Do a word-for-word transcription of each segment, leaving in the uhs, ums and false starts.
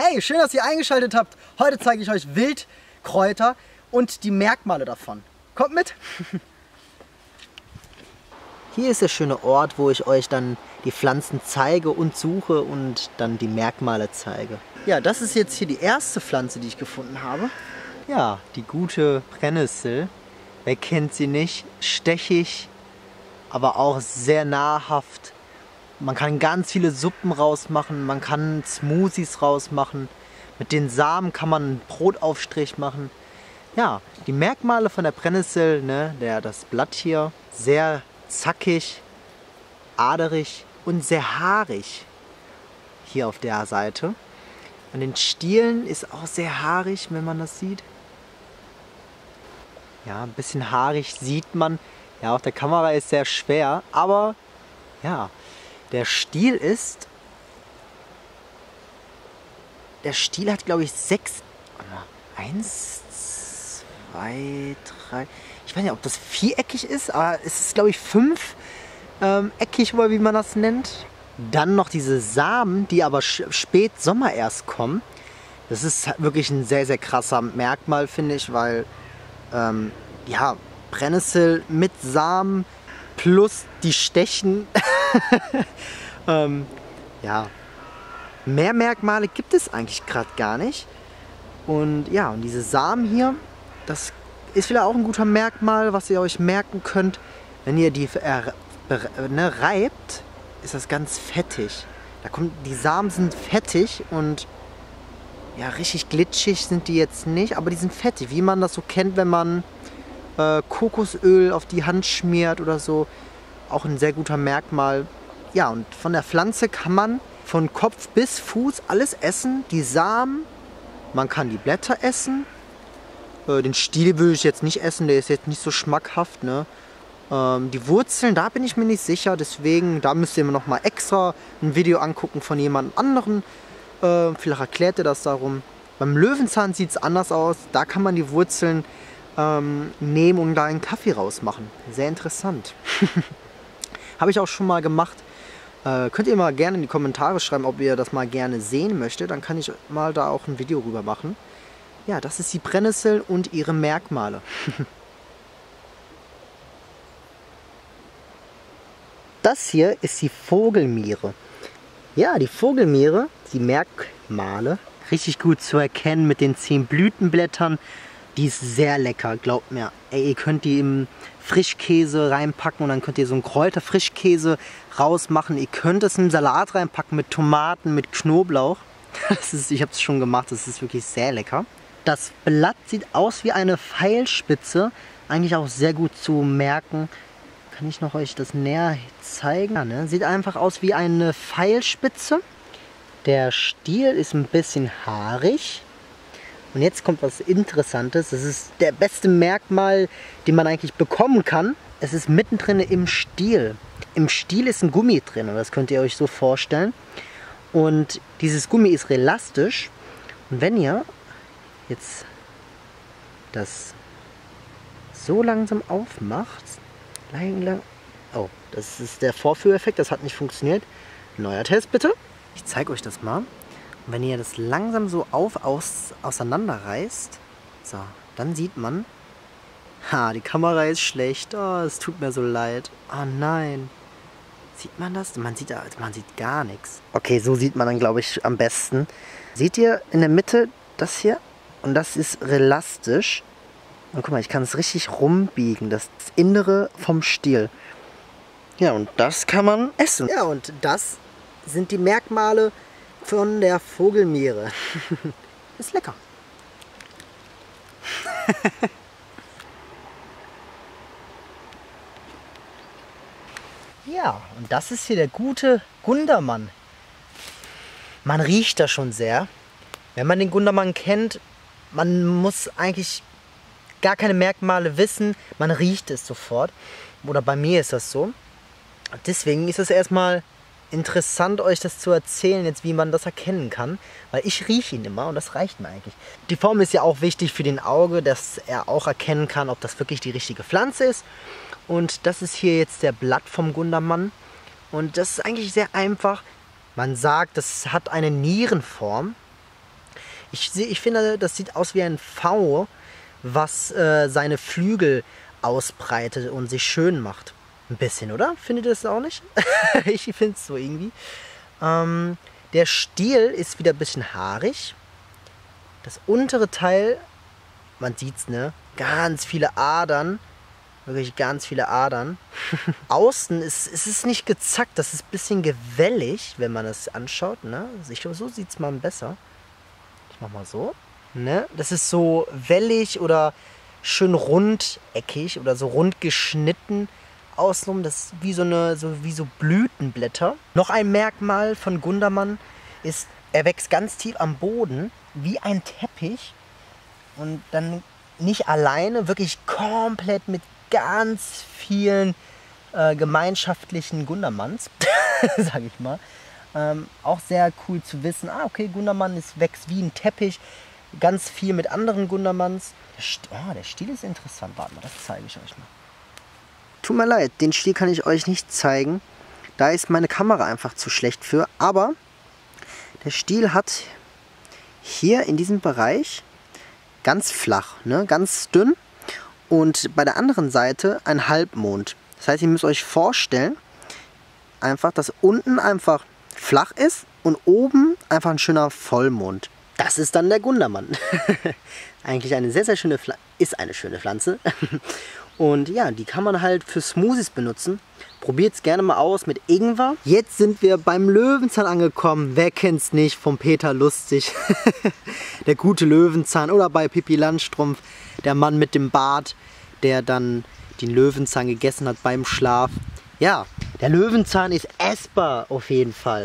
Hey, schön, dass ihr eingeschaltet habt. Heute zeige ich euch Wildkräuter und die Merkmale davon. Kommt mit! Hier ist der schöne Ort, wo ich euch dann die Pflanzen zeige und suche und dann die Merkmale zeige. Ja, das ist jetzt hier die erste Pflanze, die ich gefunden habe. Ja, die gute Brennnessel. Wer kennt sie nicht? Stechig, aber auch sehr nahrhaft. Man kann ganz viele Suppen rausmachen, man kann Smoothies rausmachen. Mit den Samen kann man einen Brotaufstrich machen. Ja, die Merkmale von der Brennnessel, ne, der, das Blatt hier, sehr zackig, aderig und sehr haarig hier auf der Seite. An den Stielen ist auch sehr haarig, wenn man das sieht. Ja, ein bisschen haarig sieht man. Ja, auf der Kamera ist sehr schwer, aber ja, der Stiel ist, der Stiel hat glaube ich sechs, eins, zwei, drei, ich weiß nicht, ob das viereckig ist, aber es ist glaube ich fünf ähm, eckig, oder wie man das nennt. Dann noch diese Samen, die aber spät Sommer erst kommen. Das ist wirklich ein sehr, sehr krasser Merkmal, finde ich, weil ähm, ja, Brennnessel mit Samen plus die Stechen. ähm, ja, mehr Merkmale gibt es eigentlich gerade gar nicht. Und ja, und diese Samen hier, das ist wieder auch ein guter Merkmal, was ihr euch merken könnt. Wenn ihr die äh, ne, reibt, ist das ganz fettig. Da kommt, die Samen sind fettig und ja, richtig glitschig sind die jetzt nicht, aber die sind fettig, wie man das so kennt, wenn man äh, Kokosöl auf die Hand schmiert oder so. Auch ein sehr guter Merkmal. Ja, und von der Pflanze kann man von Kopf bis Fuß alles essen. Die Samen, man kann die Blätter essen. Äh, den Stiel würde ich jetzt nicht essen, der ist jetzt nicht so schmackhaft, ne? Ähm, die Wurzeln, da bin ich mir nicht sicher, deswegen, da müsst ihr mir noch mal extra ein Video angucken von jemand anderem. Äh, vielleicht erklärt ihr das darum. Beim Löwenzahn sieht es anders aus. Da kann man die Wurzeln ähm, nehmen und da einen Kaffee rausmachen. Sehr interessant. Habe ich auch schon mal gemacht. Äh, könnt ihr mal gerne in die Kommentare schreiben, ob ihr das mal gerne sehen möchtet. Dann kann ich mal da auch ein Video rüber machen. Ja, das ist die Brennnessel und ihre Merkmale. Das hier ist die Vogelmiere. Ja, die Vogelmiere, die Merkmale, richtig gut zu erkennen mit den zehn Blütenblättern. Die ist sehr lecker, glaubt mir. Ey, ihr könnt die im Frischkäse reinpacken und dann könnt ihr so einen Kräuterfrischkäse rausmachen. Ihr könnt es in einen Salat reinpacken mit Tomaten, mit Knoblauch. Das ist, ich habe es schon gemacht, das ist wirklich sehr lecker. Das Blatt sieht aus wie eine Pfeilspitze, eigentlich auch sehr gut zu merken. Kann ich noch euch das näher zeigen? Ja, ne? Sieht einfach aus wie eine Pfeilspitze. Der Stiel ist ein bisschen haarig. Und jetzt kommt was Interessantes. Das ist der beste Merkmal, den man eigentlich bekommen kann. Es ist mittendrin im Stiel. Im Stiel ist ein Gummi drin. Und das könnt ihr euch so vorstellen. Und dieses Gummi ist elastisch. Und wenn ihr jetzt das so langsam aufmacht, lang, lang, oh, das ist der Vorführeffekt, das hat nicht funktioniert. Neuer Test bitte. Ich zeige euch das mal. Und wenn ihr das langsam so auf, aus, auseinanderreißt, so, dann sieht man, ha, die Kamera ist schlecht, oh, es tut mir so leid. Oh nein. Sieht man das? Man sieht, man sieht gar nichts. Okay, so sieht man dann, glaube ich, am besten. Seht ihr in der Mitte das hier? Und das ist elastisch. Und guck mal, ich kann es richtig rumbiegen, das Innere vom Stiel. Ja, und das kann man essen. Ja, und das sind die Merkmale von der Vogelmiere. Ist lecker. Ja, und das ist hier der gute Gundermann. Man riecht das schon sehr. Wenn man den Gundermann kennt, man muss eigentlich gar keine Merkmale wissen, man riecht es sofort. Oder bei mir ist das so. Deswegen ist es erstmal interessant, euch das zu erzählen, jetzt wie man das erkennen kann. Weil ich rieche ihn immer und das reicht mir eigentlich. Die Form ist ja auch wichtig für den Auge, dass er auch erkennen kann, ob das wirklich die richtige Pflanze ist. Und das ist hier jetzt der Blatt vom Gundermann. Und das ist eigentlich sehr einfach. Man sagt, das hat eine Nierenform. Ich, ich finde, das sieht aus wie ein V, was äh, seine Flügel ausbreitet und sich schön macht. Ein bisschen, oder? Findet ihr das auch nicht? Ich finde es so irgendwie. Ähm, der Stiel ist wieder ein bisschen haarig. Das untere Teil, man sieht es, ne? Ganz viele Adern. Wirklich ganz viele Adern. Außen ist, ist es nicht gezackt, das ist ein bisschen gewellig, wenn man das anschaut. Ne? Also ich glaube, so sieht es mal besser. Ich mach mal so. Ne? Das ist so wellig oder schön rundeckig oder so rund geschnitten. Außenrum, das ist wie so, eine, so, wie so Blütenblätter. Noch ein Merkmal von Gundermann ist, er wächst ganz tief am Boden, wie ein Teppich. Und dann nicht alleine, wirklich komplett mit ganz vielen äh, gemeinschaftlichen Gundermanns, sage ich mal. Ähm, auch sehr cool zu wissen, ah okay, Gundermann ist, wächst wie ein Teppich, ganz viel mit anderen Gundermanns. Der, St oh, der Stiel ist interessant, warte mal, das zeige ich euch mal. Tut mir leid, den Stiel kann ich euch nicht zeigen, da ist meine Kamera einfach zu schlecht für, aber der Stiel hat hier in diesem Bereich ganz flach, ne, ganz dünn. Und bei der anderen Seite ein Halbmond. Das heißt, ihr müsst euch vorstellen, einfach, dass unten einfach flach ist und oben einfach ein schöner Vollmond. Das ist dann der Gundermann. Eigentlich eine sehr, sehr schöne Pflanze. Ist eine schöne Pflanze. Und ja, die kann man halt für Smoothies benutzen. Probiert es gerne mal aus mit Ingwer. Jetzt sind wir beim Löwenzahn angekommen. Wer kennt's nicht vom Peter Lustig? Der gute Löwenzahn. Oder bei Pippi Langstrumpf, der Mann mit dem Bart, der dann den Löwenzahn gegessen hat beim Schlaf. Ja, der Löwenzahn ist essbar auf jeden Fall.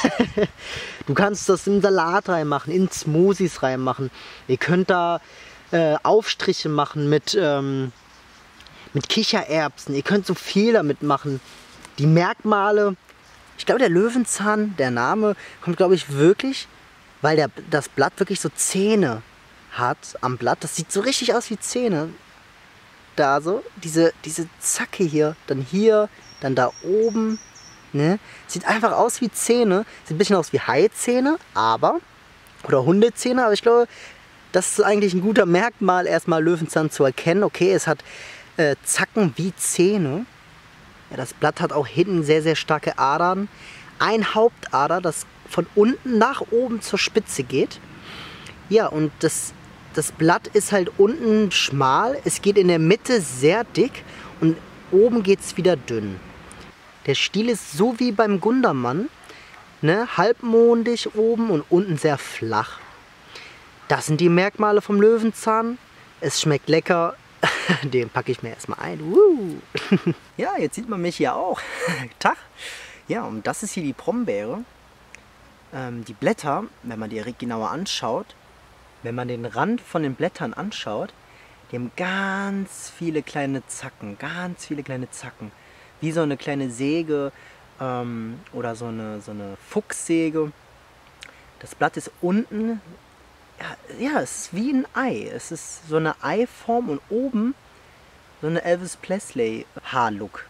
Du kannst das in Salat reinmachen, in Smoothies reinmachen. Ihr könnt da äh, Aufstriche machen mit... Ähm, Mit Kichererbsen, ihr könnt so viel damit machen. Die Merkmale, ich glaube der Löwenzahn, der Name, kommt glaube ich wirklich, weil der, das Blatt wirklich so Zähne hat am Blatt. Das sieht so richtig aus wie Zähne. Da so, diese, diese Zacke hier, dann hier, dann da oben. Ne? Sieht einfach aus wie Zähne. Sieht ein bisschen aus wie Haizähne, aber, oder Hundezähne, aber ich glaube, das ist eigentlich ein guter Merkmal, erstmal Löwenzahn zu erkennen. Okay, es hat Äh, Zacken wie Zähne. Ja, das Blatt hat auch hinten sehr, sehr starke Adern. Ein Hauptader, das von unten nach oben zur Spitze geht. Ja, und das, das Blatt ist halt unten schmal. Es geht in der Mitte sehr dick und oben geht es wieder dünn. Der Stiel ist so wie beim Gundermann. Ne? Halbmondig oben und unten sehr flach. Das sind die Merkmale vom Löwenzahn. Es schmeckt lecker. Den packe ich mir erstmal ein. Uh. Ja, jetzt sieht man mich hier auch. Tag. Ja, und das ist hier die Brombeere. Ähm, die Blätter, wenn man die genauer anschaut, wenn man den Rand von den Blättern anschaut, die haben ganz viele kleine Zacken. Ganz viele kleine Zacken. Wie so eine kleine Säge ähm, oder so eine, so eine Fuchssäge. Das Blatt ist unten. Ja, ja, es ist wie ein Ei. Es ist so eine Eiform und oben so eine Elvis Presley Haarlook.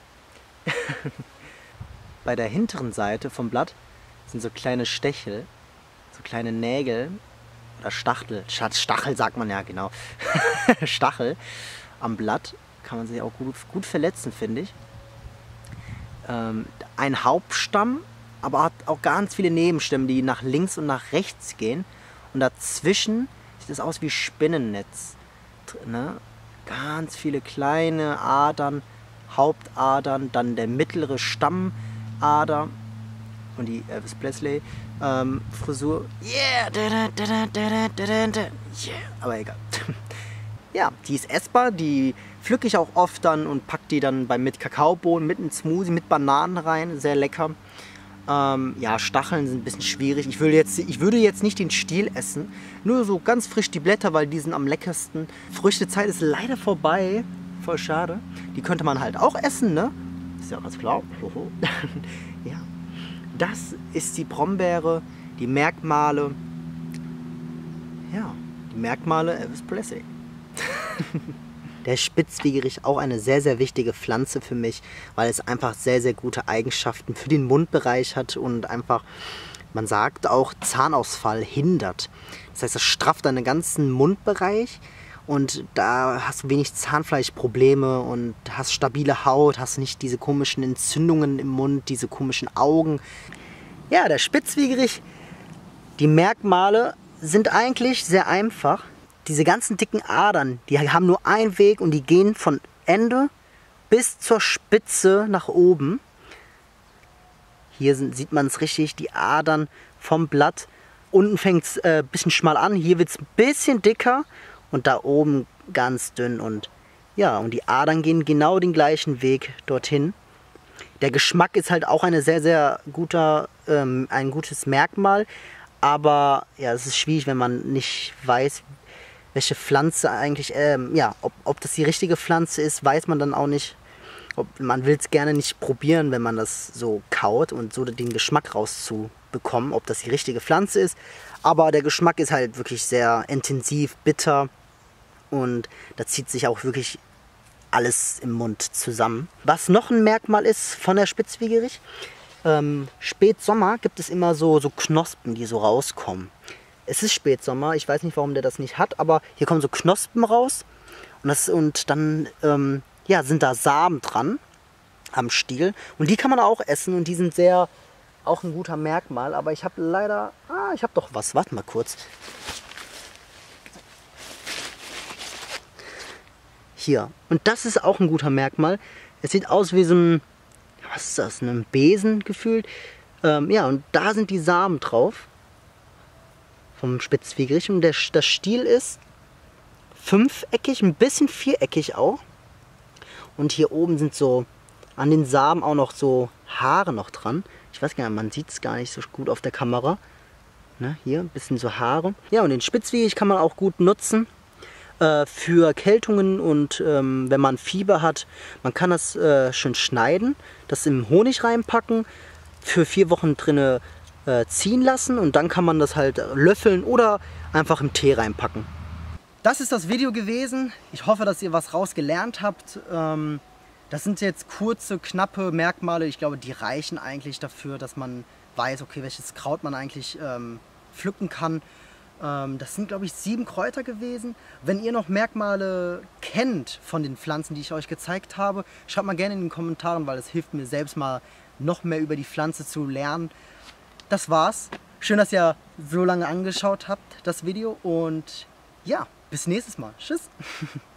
Bei der hinteren Seite vom Blatt sind so kleine Stechel, so kleine Nägel oder Stachel. Stachel sagt man ja, genau. Stachel am Blatt kann man sich auch gut, gut verletzen, finde ich. Ähm, ein Hauptstamm, aber hat auch ganz viele Nebenstämme, die nach links und nach rechts gehen. Und dazwischen sieht es aus wie Spinnennetz. Ne? Ganz viele kleine Adern, Hauptadern, dann der mittlere Stammader und die Elvis Presley ähm, Frisur. Yeah! Yeah! Aber egal. Ja, die ist essbar, die pflücke ich auch oft dann und packe die dann bei, mit Kakaobohnen, mit einem Smoothie, mit Bananen rein. Sehr lecker. Ähm, ja, Stacheln sind ein bisschen schwierig. Ich würde, jetzt, ich würde jetzt nicht den Stiel essen. Nur so ganz frisch die Blätter, weil die sind am leckersten. Früchtezeit ist leider vorbei. Voll schade. Die könnte man halt auch essen, ne? Ist ja ganz klar. Ja. Das ist die Brombeere. Die Merkmale. Ja, die Merkmale Elvis Presley. Der Spitzwegerich, auch eine sehr, sehr wichtige Pflanze für mich, weil es einfach sehr, sehr gute Eigenschaften für den Mundbereich hat und einfach man sagt auch, Zahnausfall hindert. Das heißt, das strafft deinen ganzen Mundbereich und da hast du wenig Zahnfleischprobleme und hast stabile Haut, hast nicht diese komischen Entzündungen im Mund, diese komischen Augen. Ja, der Spitzwegerich, die Merkmale sind eigentlich sehr einfach. Diese ganzen dicken Adern, die haben nur einen Weg und die gehen von Ende bis zur Spitze nach oben. Hier sind, sieht man es richtig, die Adern vom Blatt. Unten fängt es ein äh, bisschen schmal an, hier wird es ein bisschen dicker und da oben ganz dünn. Und ja, und die Adern gehen genau den gleichen Weg dorthin. Der Geschmack ist halt auch eine sehr, sehr guter, ähm, ein gutes Merkmal. Aber ja, es ist schwierig, wenn man nicht weiß, welche Pflanze eigentlich, ähm, ja, ob, ob das die richtige Pflanze ist, weiß man dann auch nicht. Ob, man will es gerne nicht probieren, wenn man das so kaut und so den Geschmack rauszubekommen, ob das die richtige Pflanze ist. Aber der Geschmack ist halt wirklich sehr intensiv, bitter und da zieht sich auch wirklich alles im Mund zusammen. Was noch ein Merkmal ist von der Spitzwegerich, ähm, Spätsommer gibt es immer so, so Knospen, die so rauskommen. Es ist Spätsommer, ich weiß nicht, warum der das nicht hat, aber hier kommen so Knospen raus und, das, und dann ähm, ja, sind da Samen dran am Stiel und die kann man auch essen und die sind sehr, auch ein guter Merkmal, aber ich habe leider, ah, ich habe doch was, warte mal kurz. Hier, und das ist auch ein guter Merkmal. Es sieht aus wie so ein, was ist das, ein Besen gefühlt. Ähm, ja, und da sind die Samen drauf vom Spitzwegerich und der, das Stiel ist fünfeckig, ein bisschen viereckig auch. Und hier oben sind so an den Samen auch noch so Haare noch dran. Ich weiß gar nicht, man sieht es gar nicht so gut auf der Kamera. Ne, hier ein bisschen so Haare. Ja, und den Spitzwegerich kann man auch gut nutzen äh, für Erkältungen und ähm, wenn man Fieber hat. Man kann das äh, schön schneiden, das im Honig reinpacken, für vier Wochen drinne äh, ziehen lassen und dann kann man das halt löffeln oder einfach im Tee reinpacken. Das ist das Video gewesen. Ich hoffe, dass ihr was rausgelernt habt. Ähm, das sind jetzt kurze, knappe Merkmale. Ich glaube, die reichen eigentlich dafür, dass man weiß, okay, welches Kraut man eigentlich ähm, pflücken kann. Ähm, das sind, glaube ich, sieben Kräuter gewesen. Wenn ihr noch Merkmale kennt von den Pflanzen, die ich euch gezeigt habe, schreibt mal gerne in den Kommentaren, weil es hilft mir selbst mal noch mehr über die Pflanze zu lernen. Das war's. Schön, dass ihr so lange angeschaut habt, das Video. Und ja, bis nächstes Mal. Tschüss.